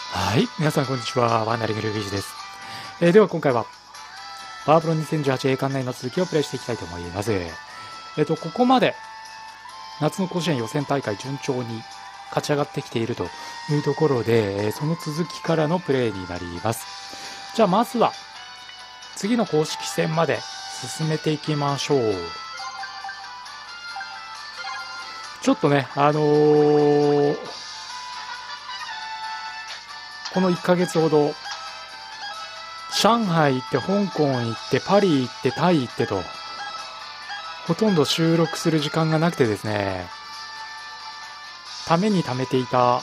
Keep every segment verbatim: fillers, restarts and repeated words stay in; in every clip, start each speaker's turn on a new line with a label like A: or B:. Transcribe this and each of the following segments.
A: はい、皆さんこんにちは。ワンダリングルービージです。えー、では今回はパワープロにせんじゅうはち栄冠内の続きをプレイしていきたいと思います。えっ、ー、とここまで夏の甲子園予選大会順調に勝ち上がってきているというところで、えー、その続きからのプレイになります。じゃあまずは次の公式戦まで進めていきましょう。ちょっとね、あのー、このいっかげつほど上海行って香港行ってパリ行ってタイ行ってとほとんど収録する時間がなくてですね、ために貯めていた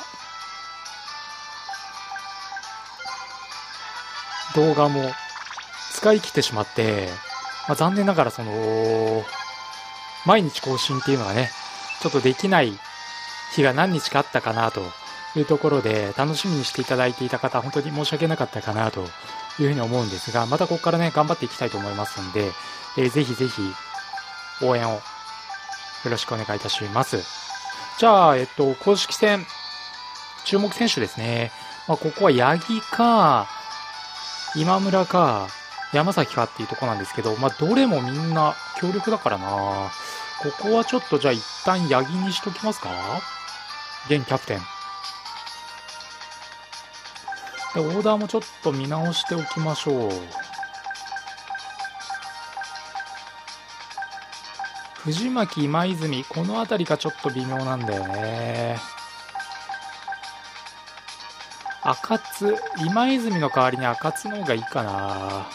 A: 動画も使い切ってしまって、まあ、残念ながらその毎日更新っていうのがねちょっとできない日が何日かあったかなというところで、楽しみにしていただいていた方本当に申し訳なかったかなというふうに思うんですが、またここからね頑張っていきたいと思いますんで、えー、ぜひぜひ応援をよろしくお願いいたします。じゃあ、えっと、公式戦注目選手ですね。まあ、ここは八木か今村か山崎かっていうところなんですけど、まあ、どれもみんな強力だからな。ここはちょっとじゃあ一旦八木にしときますか。現キャプテンで、オーダーもちょっと見直しておきましょう。藤巻、今泉、この辺りがちょっと微妙なんだよね。赤津、今泉の代わりに赤津の方がいいかな。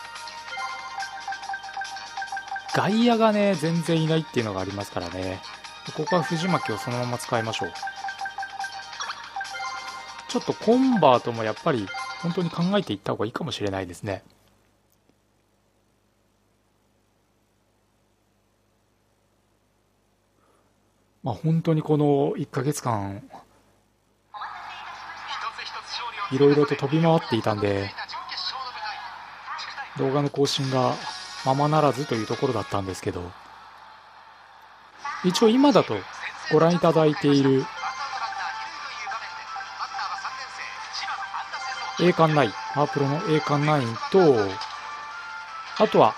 A: 外野がね全然いないっていうのがありますからね。ここは藤巻をそのまま使いましょう。ちょっとコンバートもやっぱり本当に考えていった方がいいかもしれないですね。まあ本当にこのいっかげつかんいろいろと飛び回っていたんで、動画の更新がままならずというところだったんですけど、一応今だとご覧いただいている栄冠ナイン、パワープロの栄冠ナインと、あとは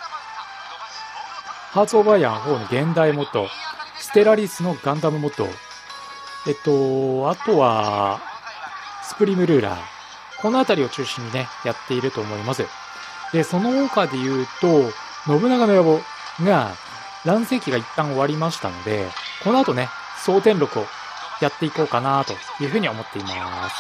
A: ハーツ・オブ・アイアンフォーの現代モッド、ステラリスのガンダムモッド、えっとあとはスプリムルーラー、この辺りを中心にねやっていると思います。でその他で言うと信長の野望が乱世紀が一旦終わりましたので、この後ね蒼天録をやっていこうかなというふうに思っています。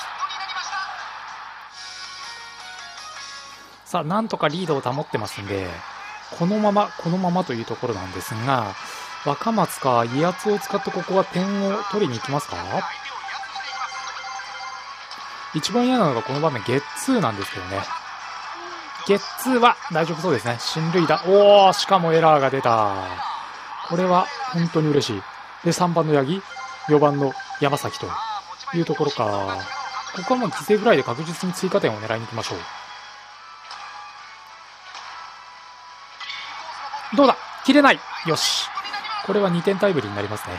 A: さあなんとかリードを保ってますんで、このままこのままというところなんですが、若松か威圧を使ってここは点を取りに行きますか。一番嫌なのがこの場面ゲッツーなんですけどね。ゲッツーは大丈夫そうですね。進塁打、おお、しかもエラーが出た。これは本当に嬉しい。でさんばんの八木、よばんの山崎というところか。ここはもう犠牲フライで確実に追加点を狙いに行きましょう。どうだ、切れない。よし、これはにてんタイムリーになりますね。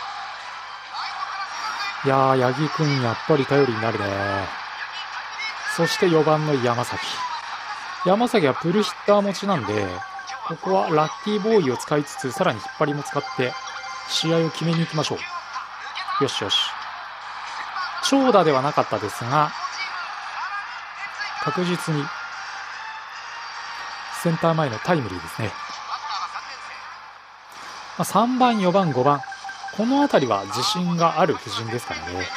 A: いやー、八木くんやっぱり頼りになるね。そしてよばんの山崎、山崎はプルヒッター持ちなんで、ここはラッキーボーイを使いつつ、さらに引っ張りも使って試合を決めに行きましょう。よしよし、長打ではなかったですが確実にセンター前のタイムリーですね。まあ、さんばんよばんごばん、この辺りは自信がある布陣ですからね。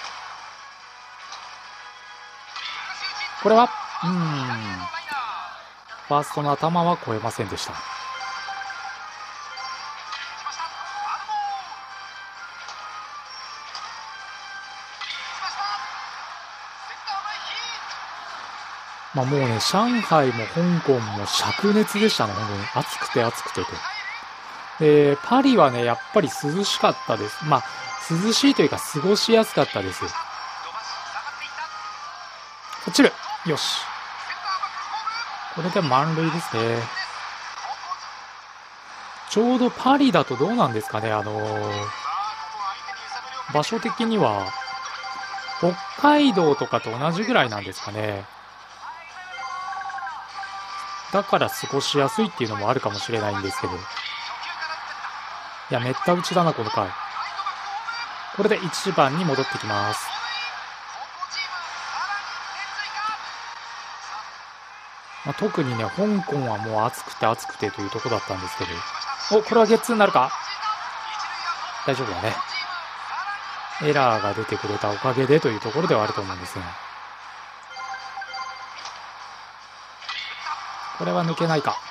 A: これはうーんファーストの頭は越えませんでした。まあもうね、上海も香港も灼熱でしたね。本当に暑くて暑くてと。でパリはねやっぱり涼しかったです。まあ涼しいというか過ごしやすかったです。落ちる、よし、これで満塁ですね。ちょうどパリだとどうなんですかね、あのー、場所的には北海道とかと同じぐらいなんですかね。だから過ごしやすいっていうのもあるかもしれないんですけど。いや、めった打ちだな、この回。これでいちばんに戻ってきます。まあ、特にね、香港はもう暑くて暑くてというところだったんですけど。お、これはゲッツーになるか？大丈夫だね。エラーが出てくれたおかげでというところではあると思うんですが。これは抜けないか。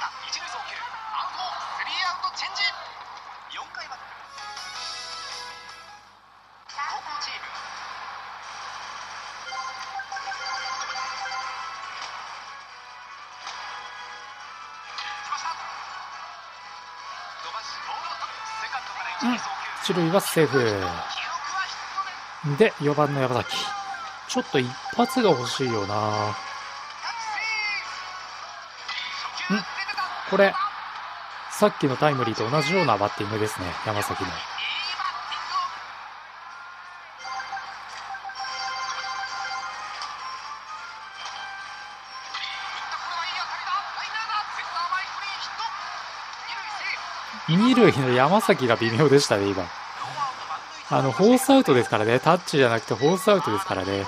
A: うん、一塁はセーフで、よばんの山崎、ちょっと一発が欲しいよな。んこれさっきのタイムリーと同じようなバッティングですね、山崎の。二塁の山崎が微妙でしたね、今。あの、フォースアウトですからね。タッチじゃなくてフォースアウトですからね。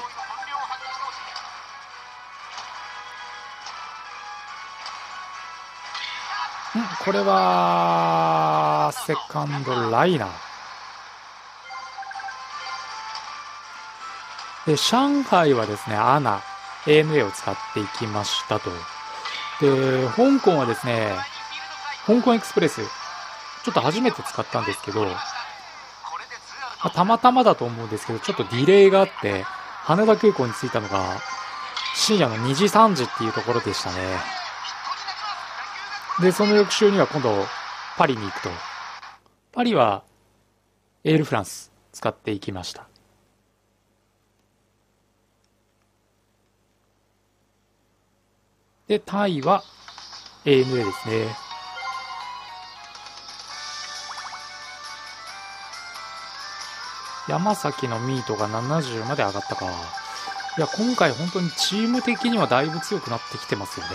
A: んこれは、セカンドライナー。で、上海はですね、アナ、エーエヌエー を使っていきましたと。で、香港はですね、香港エクスプレス、ちょっと初めて使ったんですけど、まあ、たまたまだと思うんですけど、ちょっとディレイがあって、羽田空港に着いたのが、深夜のにじさんじっていうところでしたね。で、その翌週には今度、パリに行くと。パリは、エールフランス使っていきました。で、タイは エーエヌエー ですね。山崎のミートがななじゅうまで上がったか。いや、今回本当にチーム的にはだいぶ強くなってきてますよね。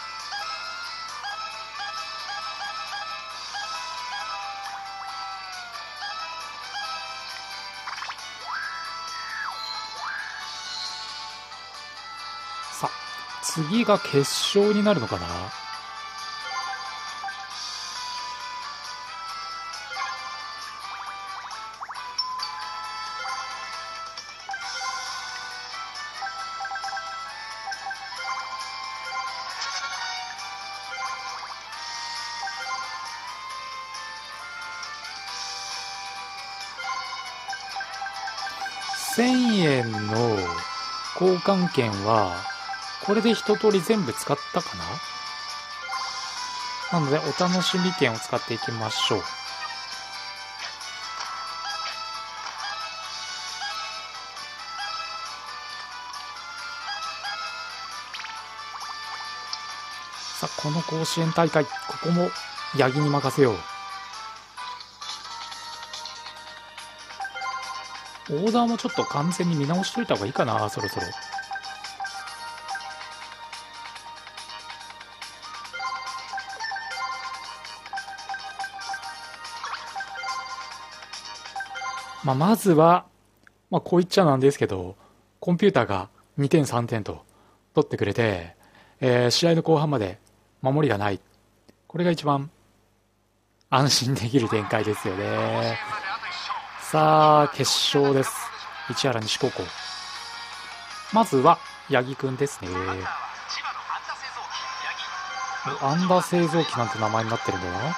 A: さあ、次が決勝になるのかな。せんえんの交換券はこれで一通り全部使ったかな。なのでお楽しみ券を使っていきましょう。さあ、この甲子園大会、ここも八木に任せよう。オーダーもちょっと完全に見直しといた方がいいかな、そろそろ。まあ、まずは、まあ、こう言っちゃなんですけど、コンピューターがにてんさんてんと取ってくれて、えー試合の後半まで守りがない。これが一番安心できる展開ですよね。さあ、決勝です。市原西高校。まずは、八木くんですね。アンダー製造機なんて名前になってるんだな。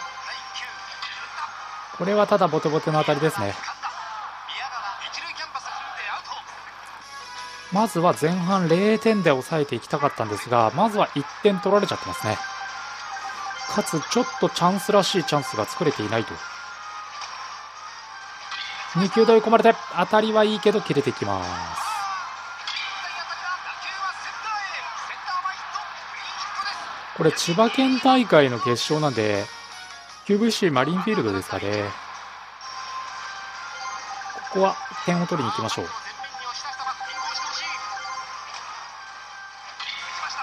A: これはただボテボテの当たりですね。まずは前半れいてんで抑えていきたかったんですが、まずはいってん取られちゃってますね。かつちょっとチャンスらしいチャンスが作れていないと。に球で追い込まれて、当たりはいいけど切れてきます。これ千葉県大会の決勝なんで キューブイシー マリンフィールドですかね。ここは点を取りに行きましょう。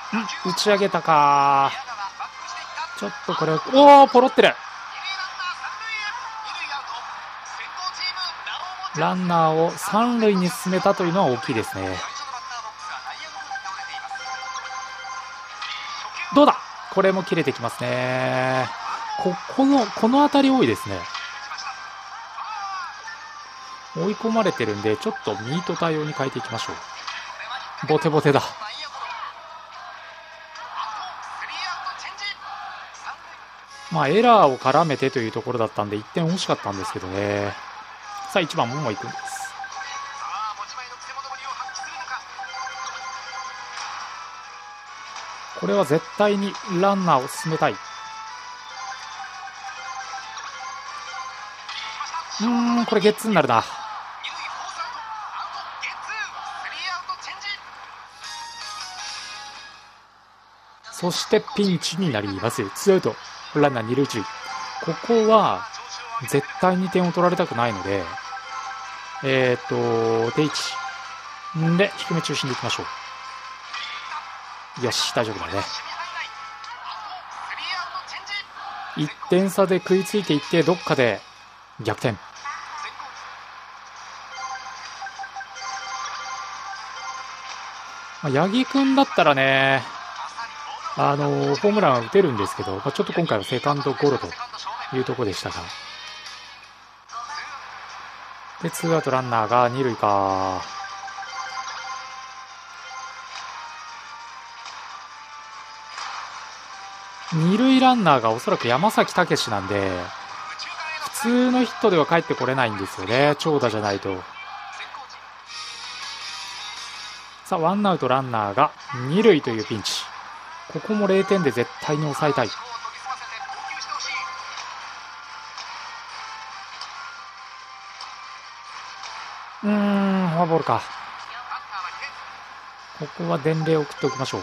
A: 打ち上げたか。ちょっとこれ、おお、ポロってる。ランナーを三塁に進めたというのは大きいですね。どうだ、これも切れてきますね。ここのこの辺り多いですね。追い込まれてるんで、ちょっとミート対応に変えていきましょう。ボテボテだ。まあエラーを絡めてというところだったんでいってん欲しかったんですけどね。さあいちばんももいくんです。これは絶対にランナーを進めたい。うーん、これゲッツーになるな。そしてピンチになります。ツーアウトランナー二塁一塁。ここは絶対に点を取られたくないので、えっ、ー、と定位置で低め中心でいきましょう。よし、大丈夫だね。いってん差で食いついていって、どっかで逆転。まあ、八木君だったらね、あのー、ホームランは打てるんですけど、まあ、ちょっと今回はセカンドゴロというところでしたが。で、ツーアウトランナーが二塁か。二塁ランナーがおそらく山崎武司なんで、普通のヒットでは帰ってこれないんですよね、長打じゃないと。さあ、ワンアウトランナーが二塁というピンチ。ここもれいてんで絶対に抑えたい。うーん、フォアボールか。ここは伝令を送っておきましょ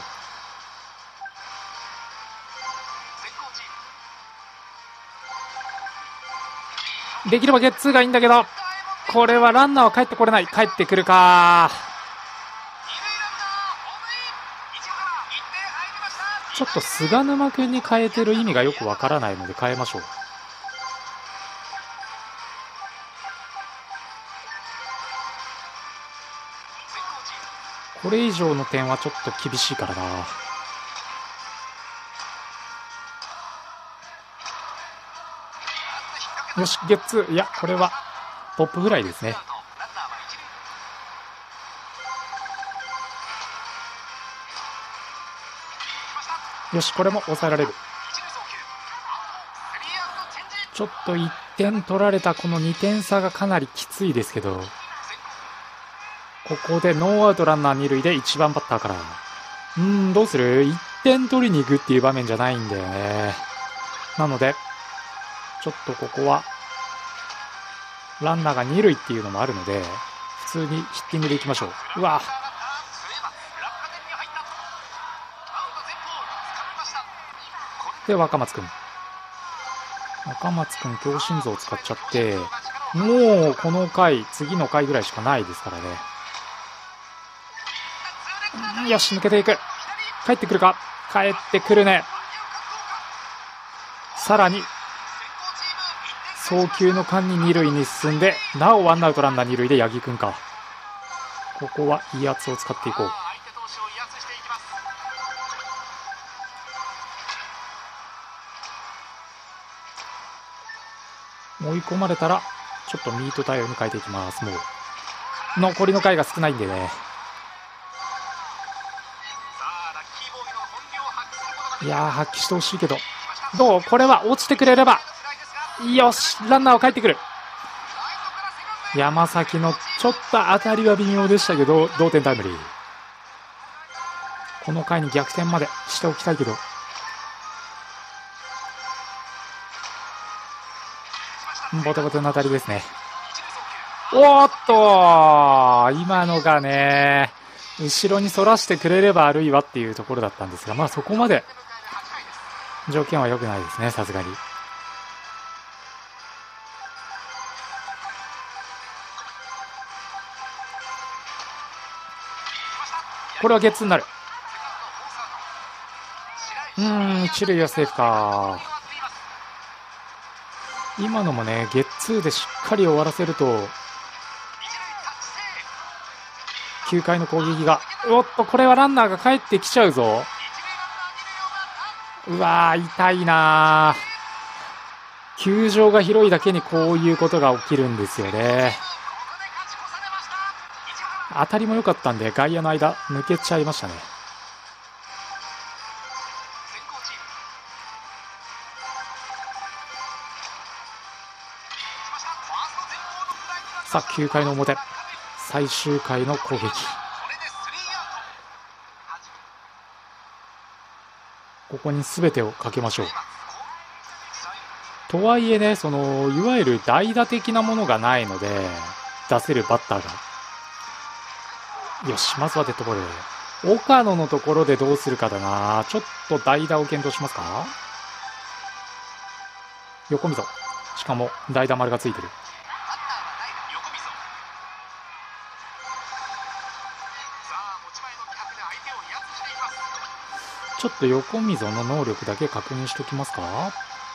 A: う。できればゲッツーがいいんだけど、これはランナーは帰ってこれない。帰ってくるか。ちょっと菅沼君に変えてる意味がよくわからないので変えましょう。これ以上の点はちょっと厳しいからな。よし、ゲッツー。いや、これはポップフライですね。よし、これも抑えられる。ちょっといってん取られたこのにてん差がかなりきついですけど、ここでノーアウトランナー二塁でいちばんバッターから。うーん、どうする？ いってん 取りに行くっていう場面じゃないんだよね。なのでちょっとここはランナーが二塁っていうのもあるので、普通にヒッティングでいきましょう。うわ、で若松君若松君強心臓を使っちゃって、もうこの回次の回ぐらいしかないですからね。よし、抜けていく。帰ってくるか。帰ってくるね。さらに送球の間に二塁に進んで、なおワンアウトランナー二塁で八木君か。ここは威圧を使っていこう。追い込まれたらちょっとミート対応に変えていきます。もう残りの回が少ないんでね。いやー、発揮してほしいけど、どう？これは落ちてくれれば。よし、ランナーは帰ってくる。山崎のちょっと当たりは微妙でしたけど、同点タイムリー。この回に逆転までしておきたいけど、ボテボテの当たりですね。おーっと、今のがね、後ろに反らしてくれればあるいはっていうところだったんですが、まあそこまで条件は良くないですね、さすがに。これはゲッツーになる。 うーん、一塁はセーフか。今のもね、ゲッツーでしっかり終わらせると、きゅうかいの攻撃が、おっと、これはランナーが帰ってきちゃうぞ。うわー、痛いなー。球場が広いだけにこういうことが起きるんですよね。当たりも良かったんで、外野の間、抜けちゃいましたね。さあ、きゅうかいの表、最終回の攻撃。ここに全てをかけましょう。とはいえね、そのいわゆる代打的なものがないので、出せるバッターが。よし、まずはデッドボール。岡野のところでどうするかだな。ちょっと代打を検討しますか。横溝。しかも代打丸がついてる。ちょっと横溝の能力だけ確認しておきますか。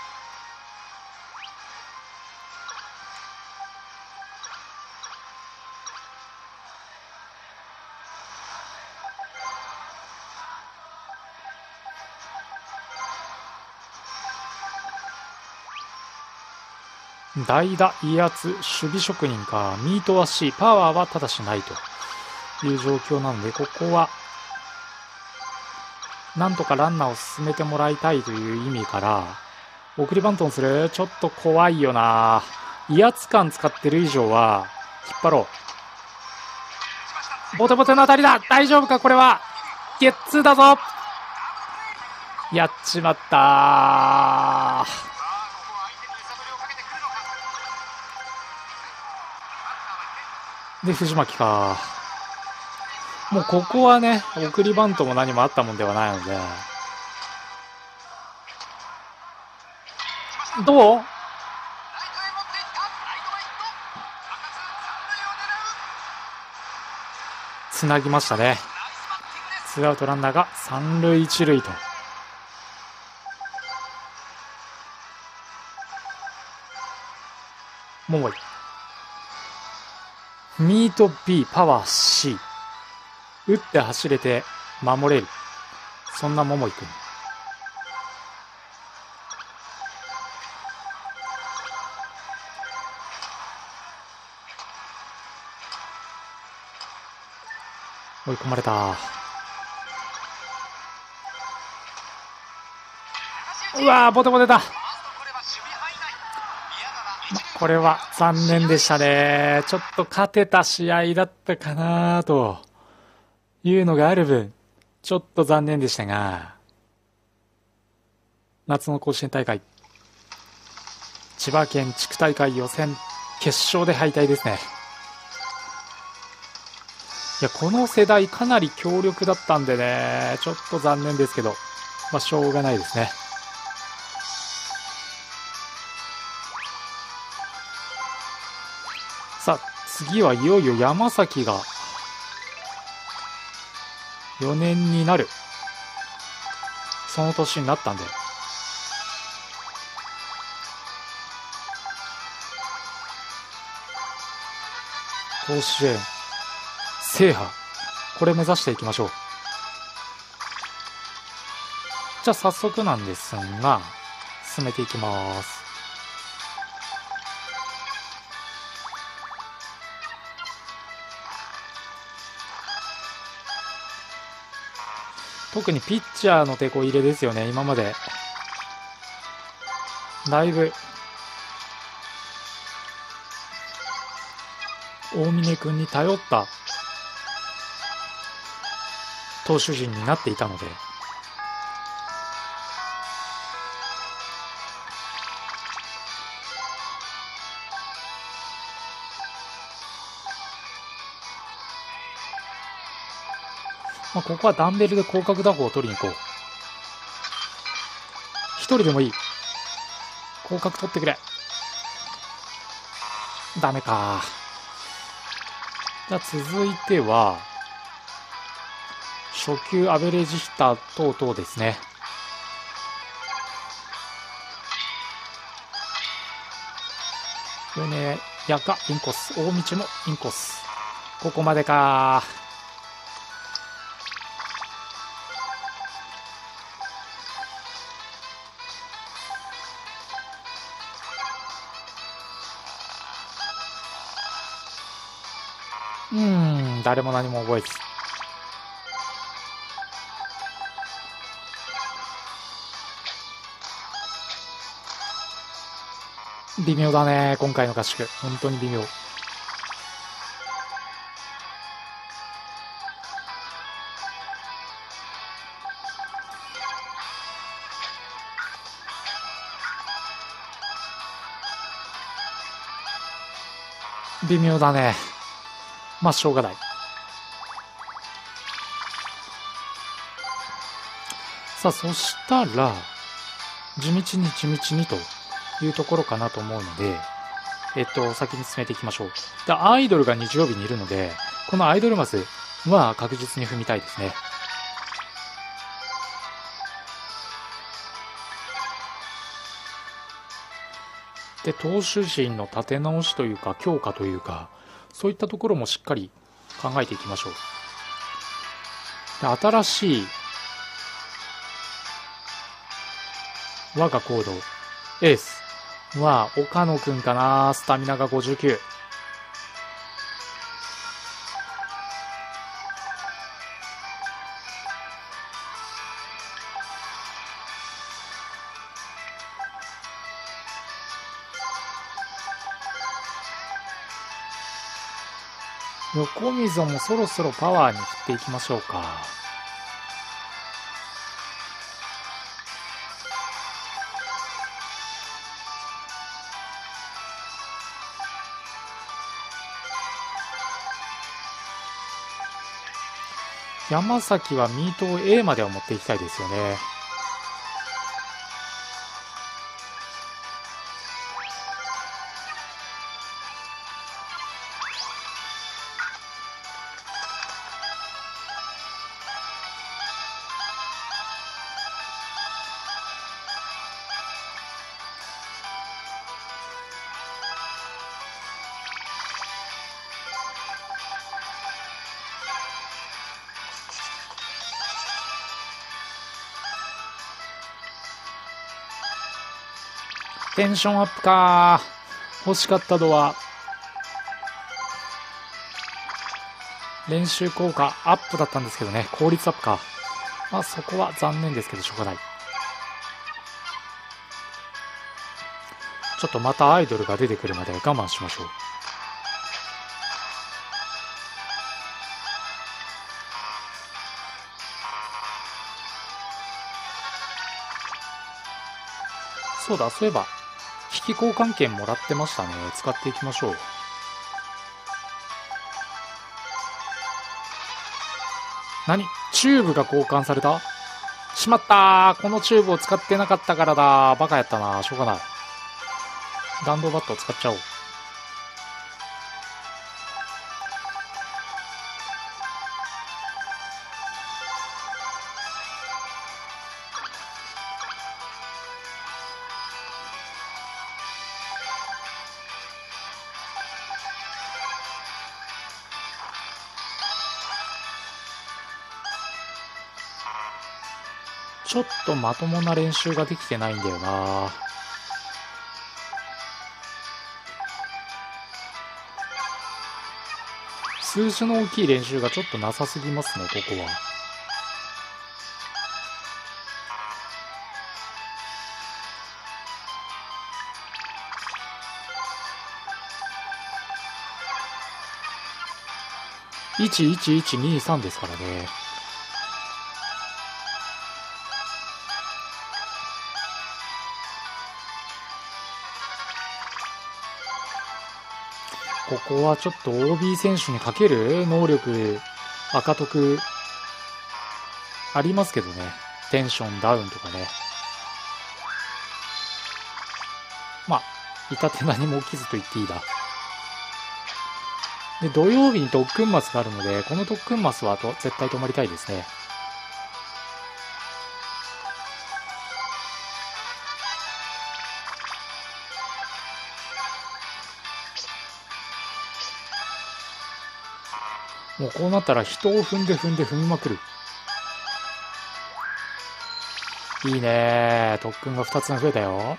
A: 代打、威圧、守備職人か、ミートは C、パワーはただしないという状況なので、ここはなんとかランナーを進めてもらいたいという意味から送りバントをする。ちょっと怖いよな。威圧感使ってる以上は引っ張ろう。ボテボテの当たりだ。大丈夫か。これはゲッツーだぞ。やっちまったで藤巻か。もうここはね、送りバントも何もあったもんではないので。どう？つなぎましたね。ツーアウトランナーが三塁一塁と。桃井。ミート B、パワー C。打って走れて守れる。そんな桃井くん。追い込まれた。うわー、ボテボテだ。これは残念でしたね。ちょっと勝てた試合だったかなというのがある分、ちょっと残念でしたが、夏の甲子園大会、千葉県地区大会予選決勝で敗退ですね。いや、この世代かなり強力だったんでね、ちょっと残念ですけど、まあしょうがないですね。さあ、次はいよいよ山崎がよねんになる、その年になったんで、甲子園制覇、これ目指していきましょう。じゃあ早速なんですが進めていきます。特にピッチャーの手こ入れですよね。今までだいぶ大峰君に頼った投手陣になっていたので、まあ、ここはダンベルで広角打法を取りに行こう。一人でもいい。広角取ってくれ。ダメか。じゃあ続いては初球アベレージヒッター等々ですね。 米屋がインコース、大道もインコース。ここまでか。うーん、誰も何も覚えず。微妙だね、今回の合宿。本当に微妙。微妙だね。まあ、しょうがない。さあ、そしたら、地道に地道にというところかなと思うので、えっと、先に進めていきましょう。で、アイドルが日曜日にいるので、このアイドルマスは確実に踏みたいですね。で、投手陣の立て直しというか、強化というか、そういったところもしっかり考えていきましょう。で、新しい我がコード、エースは岡野くんかな。スタミナがごじゅうきゅう。横溝もそろそろパワーに振っていきましょうか。山崎はミートを A までは持っていきたいですよね。テンションアップか。欲しかったのは練習効果アップだったんですけどね。効率アップか。まあそこは残念ですけどしょうがない。ちょっとまたアイドルが出てくるまで我慢しましょう。そうだ、そういえば機器交換券もらってましたね。使っていきましょう。何？チューブが交換された？しまったー。このチューブを使ってなかったからだ。バカやったな。しょうがない。弾道バットを使っちゃおう。ちょっとまともな練習ができてないんだよな。数字の大きい練習がちょっとなさすぎますね、ここは。いちいちいちにさんですからね。ここはちょっと オービー 選手にかける能力赤得ありますけどね。テンションダウンとかね。まあ至って何も起きずと言っていいだ。で、土曜日に特訓マスがあるので、この特訓マスはと絶対止まりたいですね。 もうこうなったら人を踏んで踏んで踏みまくる。いいね。特訓がふたつ増えたよ。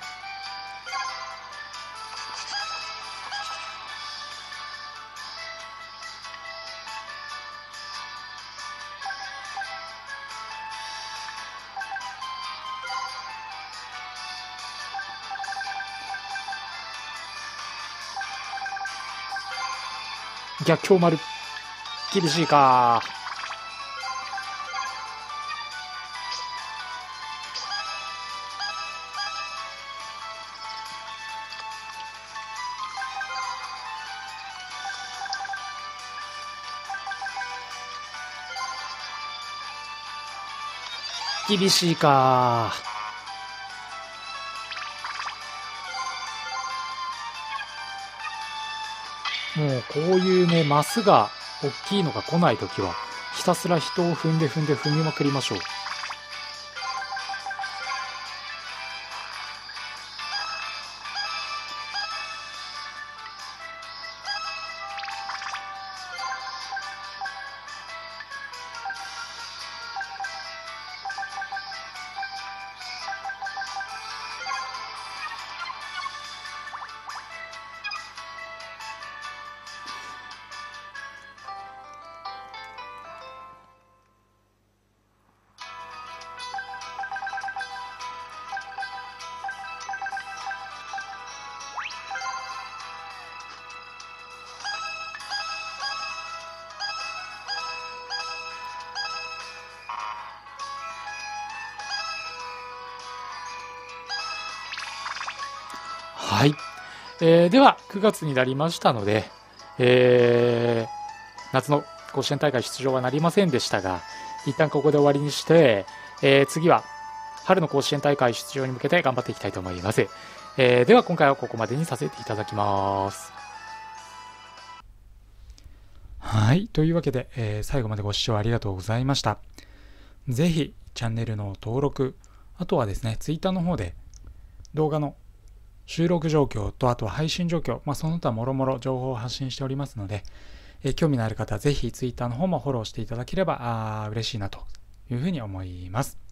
A: 逆境丸。厳しいか。厳しいか。もうこういうね、マスが大きいのが来ないときは、ひたすら人を踏んで踏んで踏みまくりましょう。はい、えー、ではくがつになりましたので、えー、夏の甲子園大会出場はなりませんでしたが、一旦ここで終わりにして、えー、次は春の甲子園大会出場に向けて頑張っていきたいと思います。えー、では今回はここまでにさせていただきます。はい、というわけで、えー、最後までご視聴ありがとうございました。ぜひチャンネルの登録、あとはですね、ツイッターの方で動画の収録状況と、あとは配信状況、まあ、その他もろもろ情報を発信しておりますので、えー、興味のある方はぜひツイッターの方もフォローしていただければあ嬉しいなというふうに思います。